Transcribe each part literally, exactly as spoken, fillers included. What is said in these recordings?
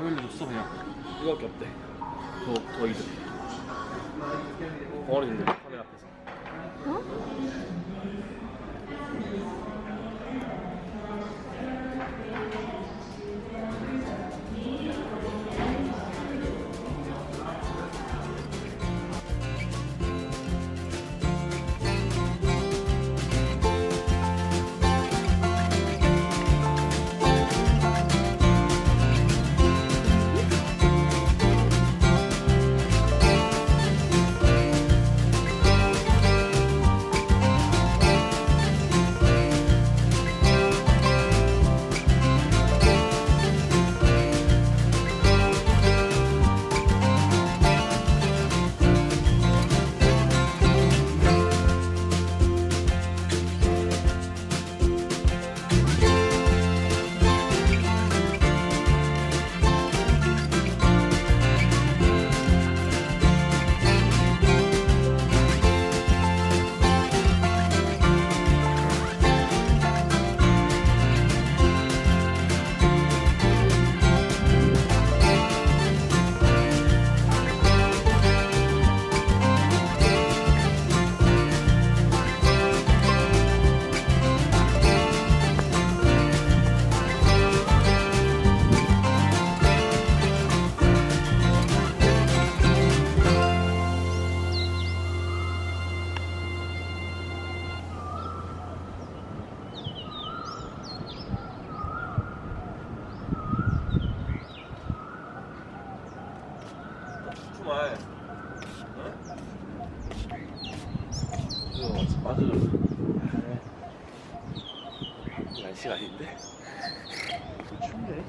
카메라 줬어 그냥. 이거밖에 없대. 저 저희들 벙어리인데 카메라 앞에서. 어? 정말. 응? 이거 맞아. 날씨가 아닌데? 춥네.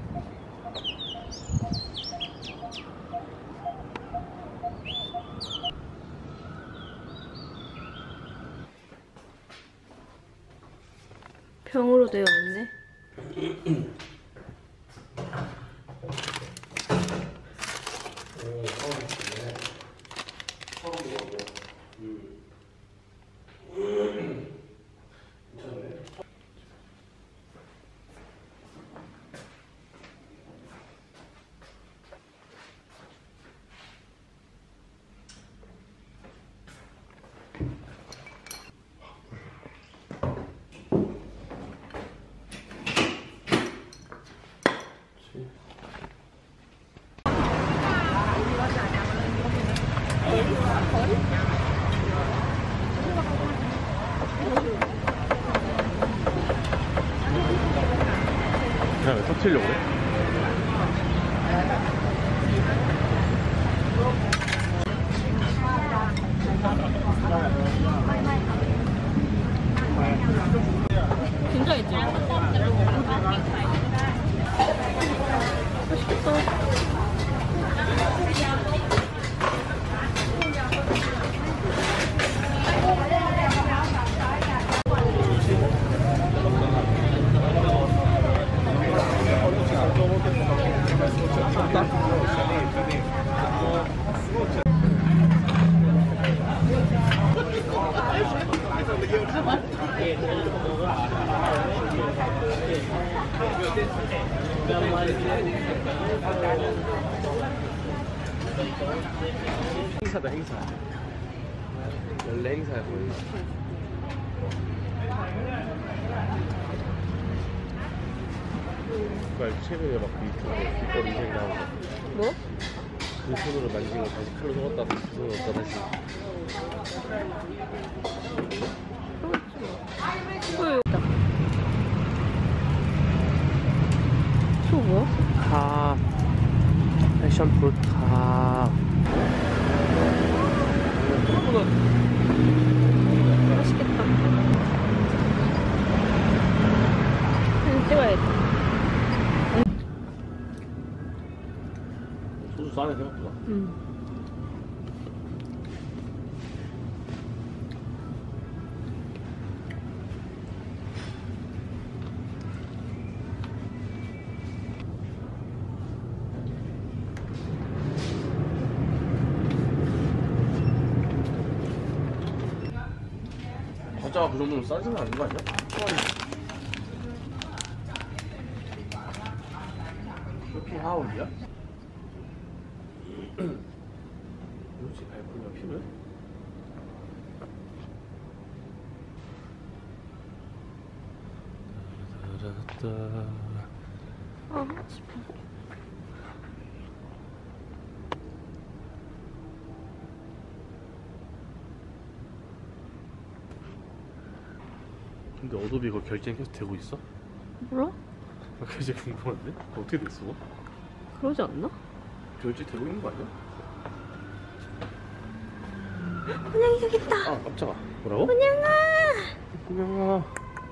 병으로 되어 있네. 그냥 왜 터치려고 그래? 긴장했지? 맛있겠다. 행사다 행사. 원래 행사야 거의. 그러니까 최근에 막 유튜브에 뒷거리 인생 나온 거. 뭐? 그 손으로 만진 거 다시 칼로 속았다 그 손으로 또 다시. 왜 여기다? 저 뭐야? 탑 패션 프로 탑. 맛있겠다. 사진 찍어야겠다. 소주 싸네 생각보다. 응. 과자가 그 정도면 싸지는 않는 거 아니야? 쇼핑하고 하울이야? 뭐지 발코니가 필요해? 따라따. 아, 하고 싶어. 근데 어도비 이거 결제는 계속 되고 있어? 몰라? 아, 그게 제일 궁금한데? 어떻게 됐어? 그러지 않나? 결제 되고 있는 거 아니야? 그냥 저기 있다. 아 깜짝아. 뭐라고? 그냥아. 그냥아.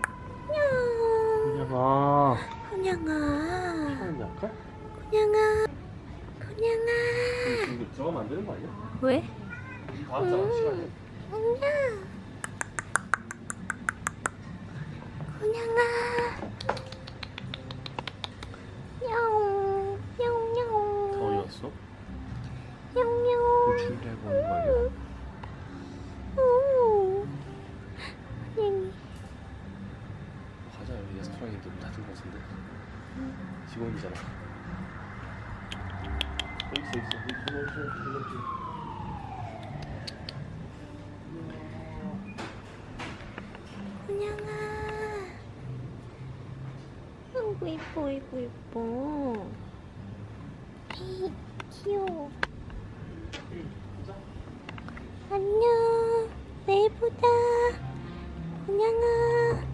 그냥. 그냥아. 그냥아. 시간이 아까? 그냥아. 그냥아. 이거 들어가면 안 되는 거 아니야? 왜? 다 왔잖아 시간이. 그냥. 그냥아. 야옹. 야옹 야옹. 다 어디 갔어? 야옹 뭐 야옹. 준비하고 오는 거 아니야? 오. 그냥. 과자 여기 레스토랑인데 문 닫은 거 같은데? 직원이잖아. 여기 있어 있어. 여기 있어 있어 있어. 그냥아. 아이고 이뻐 이뻐 이뻐. 에이, 귀여워. 안녕. 내일 보자. 그냥아.